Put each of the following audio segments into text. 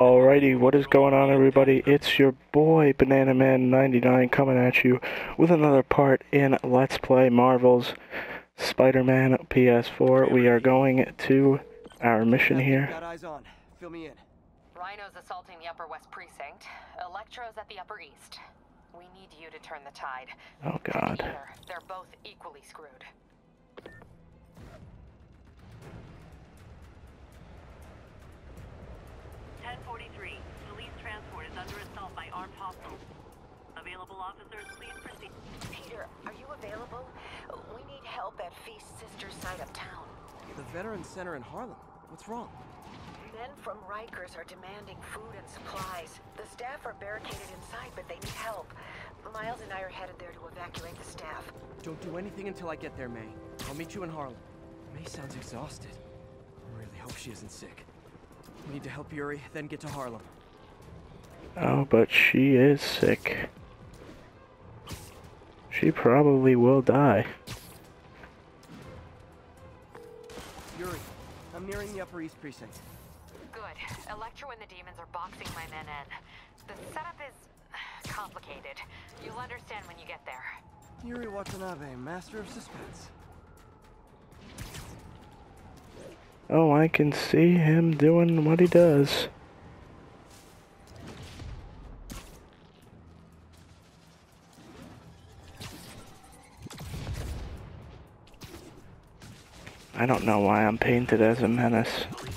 Alrighty, what is going on, everybody? It's your boy Banana Man 99 coming at you with another part in Let's Play Marvel's Spider-Man PS4. We are going to our mission here. Got eyes on. Fill me in. Rhino's assaulting the Upper West Precinct. Electro's at the Upper East. We need you to turn the tide. Oh God. Together, they're both equally screwed. Police transport is under assault by armed hostiles. Available officers, please proceed. Peter, are you available? We need help at Feast's sister's side of town. The Veterans Center in Harlem. What's wrong? Men from Rikers are demanding food and supplies. The staff are barricaded inside, but they need help. Miles and I are headed there to evacuate the staff. Don't do anything until I get there, May. I'll meet you in Harlem. May sounds exhausted. I really hope she isn't sick. We need to help Yuri, then get to Harlem. Oh, but she is sick. She probably will die. Yuri, I'm nearing the Upper East Precinct. Good. Electro and the demons are boxing my men in. The setup is complicated. You'll understand when you get there. Yuri Watanabe, master of suspense. Oh, I can see him doing what he does. I don't know why I'm painted as a menace.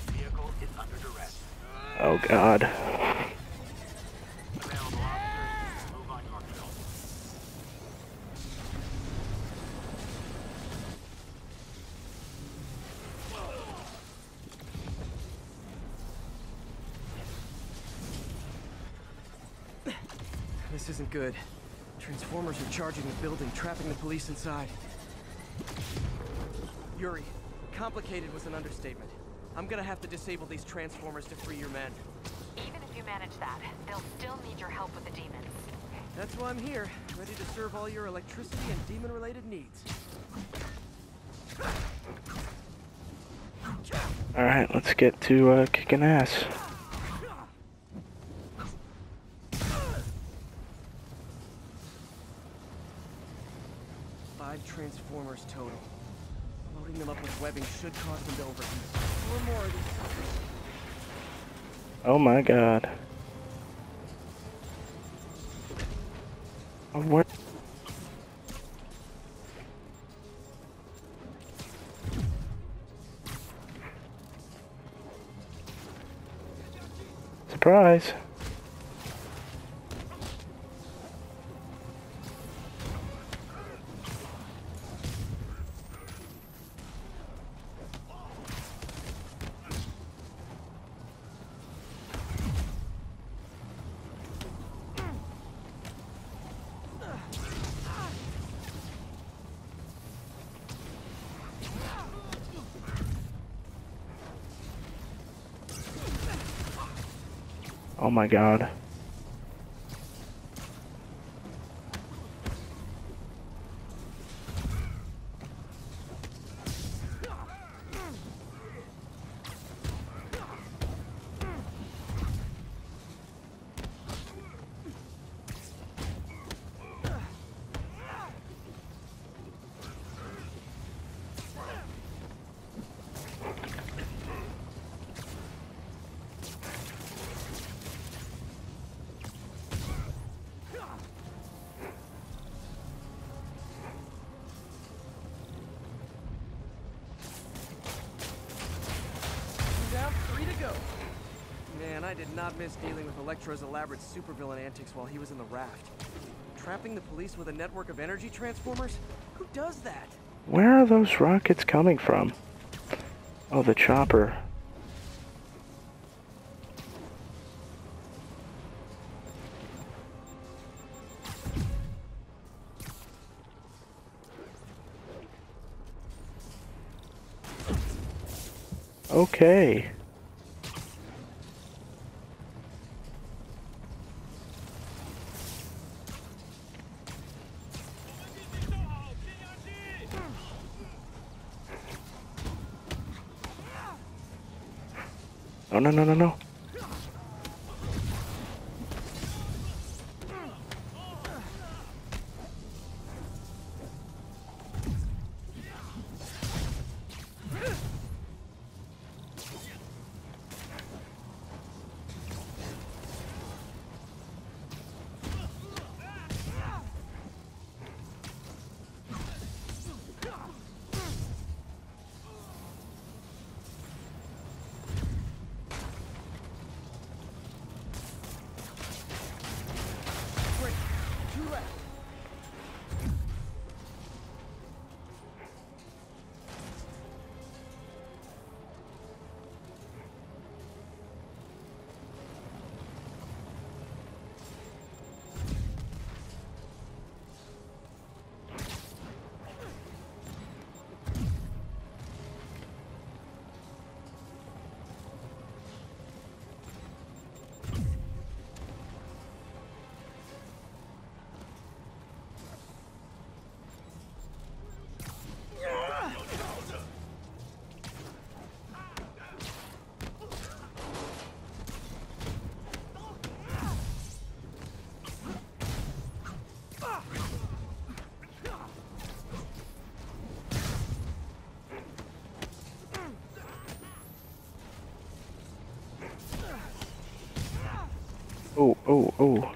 Oh God. This isn't good. Transformers are charging the building, trapping the police inside. Yuri, complicated was an understatement. I'm gonna have to disable these transformers to free your men. Even if you manage that, they'll still need your help with the demons. That's why I'm here, ready to serve all your electricity and demon-related needs. Alright, let's get to kicking ass. Transformers total. Loading them up with webbing should cause them to overheat. Or more of these. Oh my God. Oh, what? Surprise. Oh my God. Man, I did not miss dealing with Electro's elaborate supervillain antics while he was in the raft. Trapping the police with a network of energy transformers? Who does that? Where are those rockets coming from? Oh, the chopper. Okay. Oh, no, no, no, no. Oh, oh, oh.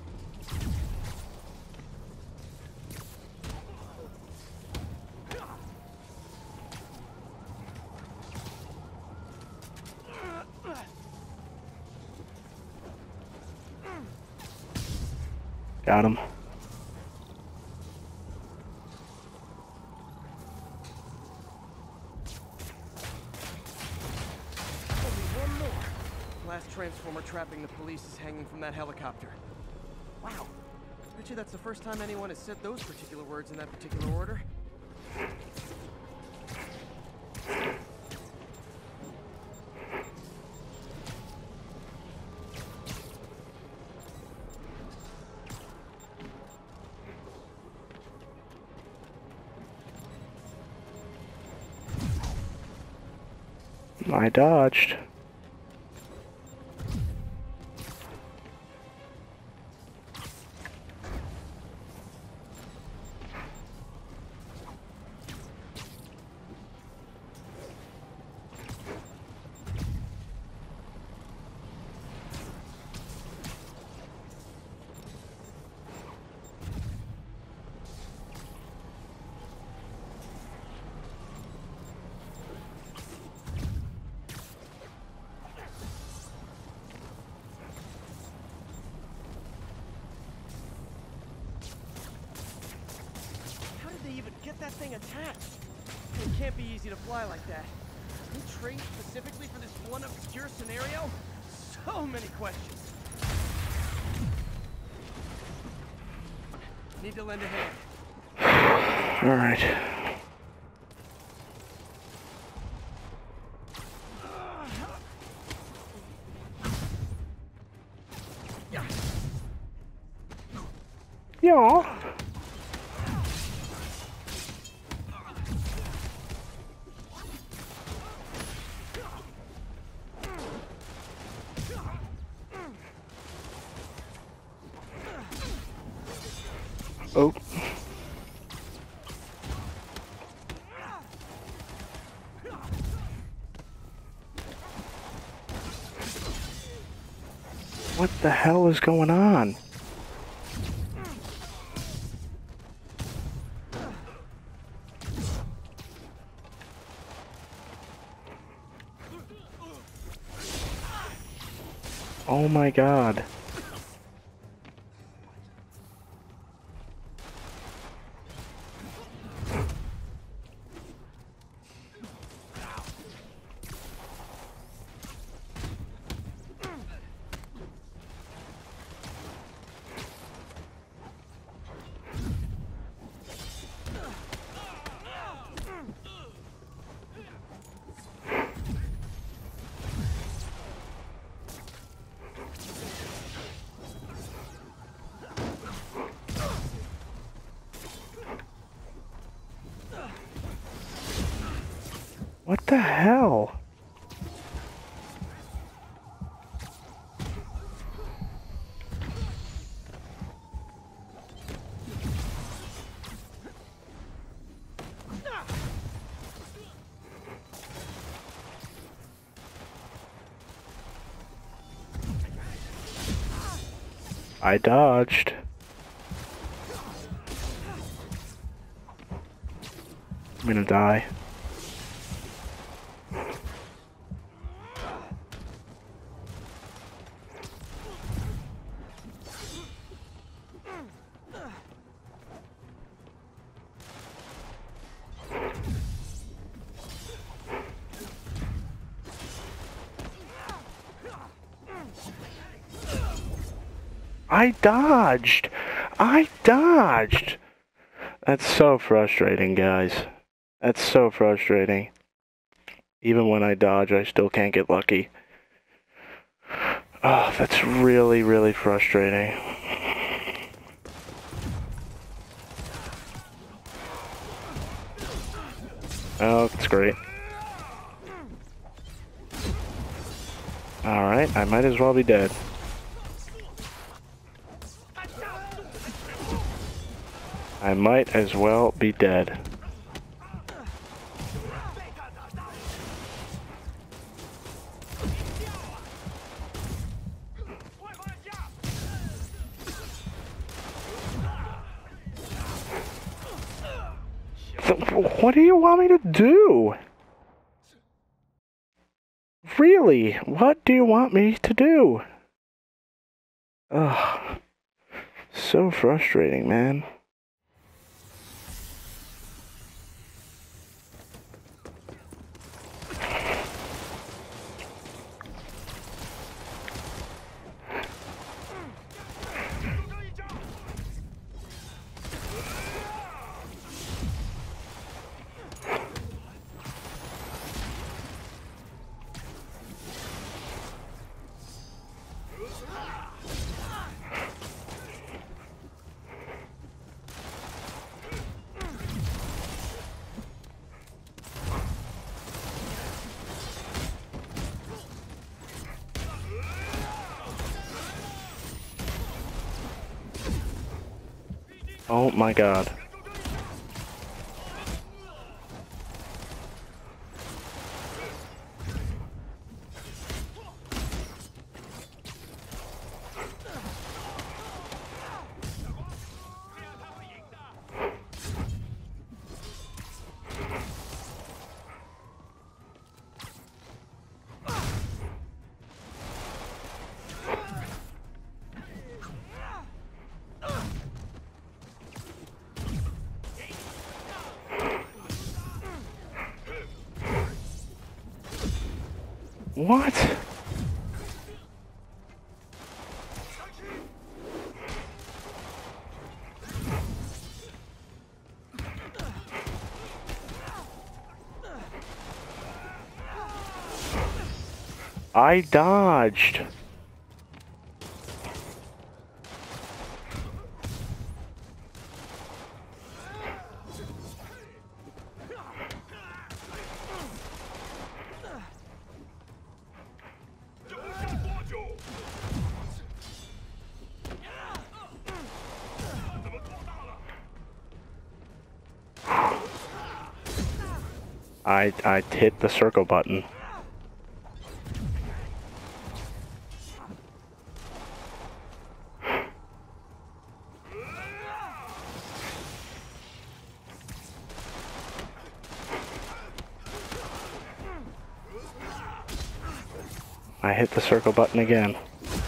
Got him. Last transformer trapping the police is hanging from that helicopter. Wow. Bet you that's the first time anyone has said those particular words in that particular order. I dodged. How did they even get that thing attached? It can't be easy to fly like that. They trained specifically for this one obscure scenario? So many questions. Need to lend a hand. Alright. Yeah. Oh. What the hell is going on? Oh my god. What the hell? I dodged. I'm gonna die. I dodged! I dodged! That's so frustrating, guys. That's so frustrating. Even when I dodge, I still can't get lucky. Oh, that's really, really frustrating. Oh, that's great. Alright, I might as well be dead. I might as well be dead. What do you want me to do? Really? What do you want me to do? Ugh. So frustrating, man. Oh my god. What? I dodged. I hit the circle button. I hit the circle button again.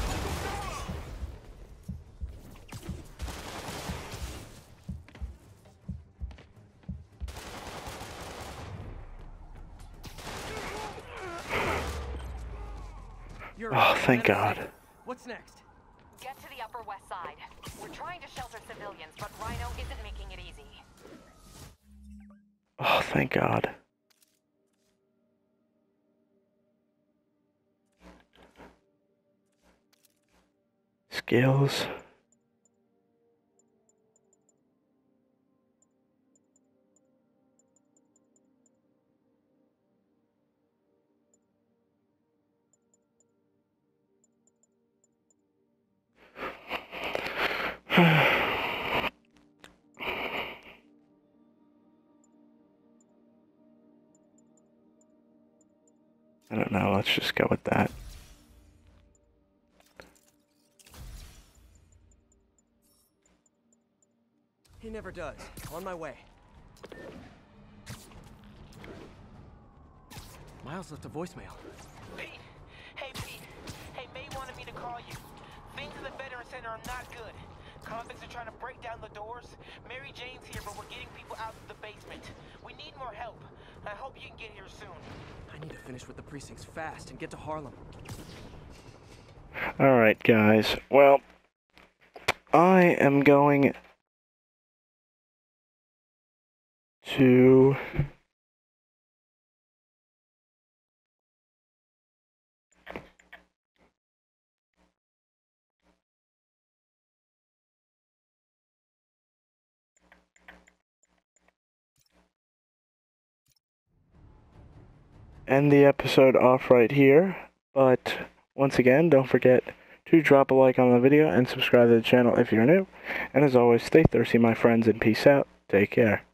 Oh, thank God. What's next? Get to the Upper West Side. We're trying to shelter civilians, but Rhino isn't making it easy. Oh, thank God. Skills. I don't know, let's just go with that. He never does. On my way. Miles left a voicemail. Pete! Hey, Pete! Hey, May wanted me to call you. Things in the Veteran Center are not good. Convicts are trying to break down the doors. Mary Jane's here, but we're getting people out of the basement. We need more help. I hope you can get here soon. I need to finish with the precincts fast and get to Harlem. Alright, guys. Well, I am going to end the episode off right here, but once again, don't forget to drop a like on the video and subscribe to the channel if you're new, and as always, stay thirsty, my friends, and peace out. Take care.